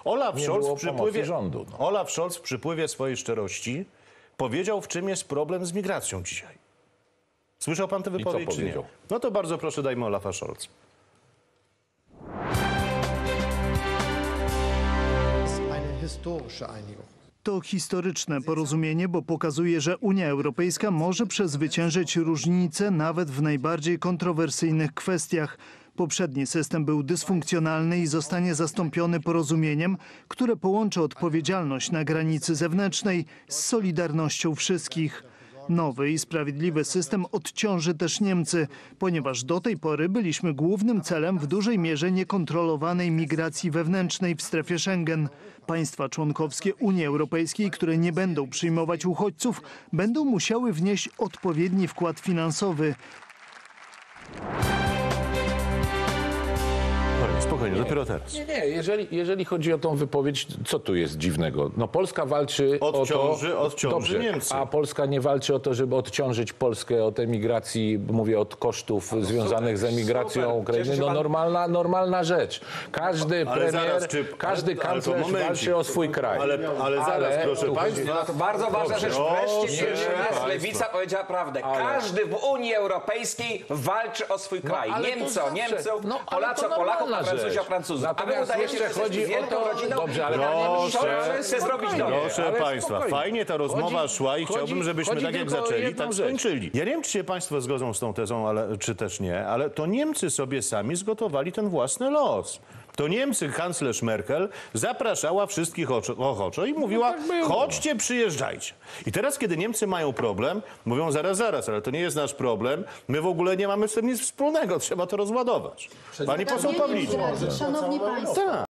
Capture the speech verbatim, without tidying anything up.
Olaf nie Scholz było w przypływie, rządu. No. Olaf Scholz w przypływie swojej szczerości powiedział, w czym jest problem z migracją dzisiaj. Słyszał pan tę wypowiedź, czy nie? powiedział? No to bardzo proszę, dajmy Olafa Scholza. Eine historische Einigung. To historyczne porozumienie, bo pokazuje, że Unia Europejska może przezwyciężyć różnice nawet w najbardziej kontrowersyjnych kwestiach. Poprzedni system był dysfunkcjonalny i zostanie zastąpiony porozumieniem, które połączy odpowiedzialność na granicy zewnętrznej z solidarnością wszystkich. Nowy i sprawiedliwy system odciąży też Niemcy, ponieważ do tej pory byliśmy głównym celem w dużej mierze niekontrolowanej migracji wewnętrznej w strefie Schengen. Państwa członkowskie Unii Europejskiej, które nie będą przyjmować uchodźców, będą musiały wnieść odpowiedni wkład finansowy. Spokojnie, dopiero teraz. Nie, nie, jeżeli, jeżeli chodzi o tą wypowiedź, co tu jest dziwnego? No Polska walczy Odciąży, o to... odciąży Dobrze, Niemcy. a Polska nie walczy o to, żeby odciążyć Polskę od emigracji, mówię, od kosztów związanych z emigracją super. Ukrainy. Cieszę się No pan- normalna, normalna rzecz. Każdy Ale premier, zaraz, czy- każdy ale- ale to kanclerz momencik. walczy o swój kraj. Ale, ale zaraz, proszę tu chodzi- państwa. To bardzo ważna rzecz. Wreszcie Proszę pierwszy raz państwa. Lewica powiedziała prawdę. Ale- Każdy w Unii Europejskiej walczy o swój kraj. ale to Niemcy o zawsze- Niemców, no, ale Polacy to o Polaków, a normalna Francuzi o rzecz. Francuzów. A wy Natomiast udajecie, jeszcze że jesteście chodzi o wielką to... rodziną. Dobrze, ale Proszę. To chce zrobić do mnie. Proszę ale państwa, spokojnie. fajnie ta rozmowa Chodzi- szła i chodzi- chciałbym, żebyśmy chodzi tak jak tylko o zaczęli, jedną tak rzecz. skończyli. Ja nie wiem, czy się państwo zgodzą z tą tezą, ale, czy też nie, ale to Niemcy sobie sami zgotowali ten własny los. To Niemcy, kanclerz Merkel, zapraszała wszystkich oczo- ochoczo i mówiła, tak było. chodźcie, przyjeżdżajcie. I teraz, kiedy Niemcy mają problem, mówią, zaraz, zaraz, ale to nie jest nasz problem, my w ogóle nie mamy z tym nic wspólnego, trzeba to rozładować. Pani poseł Pawlicka. Szanowni Państwo. Tak.